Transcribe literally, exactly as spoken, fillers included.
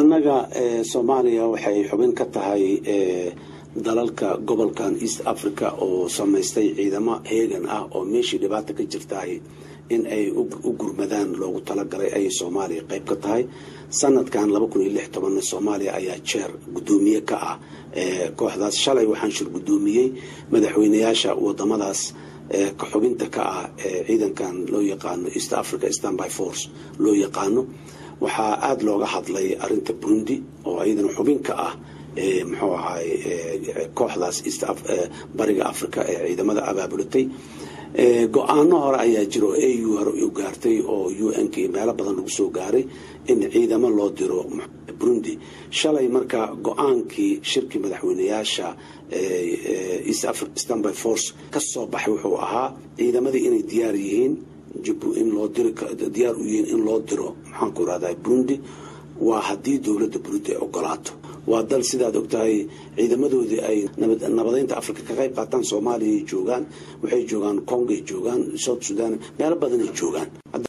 annaga Soomaaliya waxay xubin ka tahay dalalka gobolkan East Africa oo samaystay ciidamo heegan ah oo meeshii dhibaato ka jirtay in ay u gurmadaan loogu talagalay ay Soomaaliya qayb ka tahay sanadkan laba kun iyo lix iyo toban Soomaaliya ayaa jeer gudoomiye ka ah kooxdaas shalay waxaan shir gudoomiyay madaxweynayaasha wadamadaas ka xubinta ka ah ciidankan loo yaqaan East Africa Standby Force loo yaqaano waxa aad looga hadlay arinta Burundi oo ayadana xubin ka ah muxuu ahay kooxdaas East Bariga Africa ee ciidamada abaabulatay go'aano hore ayaa jiro A U hore u gaartay oo U N K meelo badan lagu soo gaaray in ciidamo loo diro Burundi shalay marka go'aankii shirki madaxweynayaasha East Africa Standby Force ka soo baxay wuxuu ahaa ciidamadii inay diyaar yihiin jibu in loo diro diyaar u yihiin in loo diro maxaan ku raadayay Burundi waa hadii dawladda Burundi ay ogolaato waa dal sidaad ogtahay ciidamadoodii ay nabadeynta Afrika ka qayb qaataan Soomaaliya joogan waxay joogan Congo joogan South Sudan meel badan ay joogan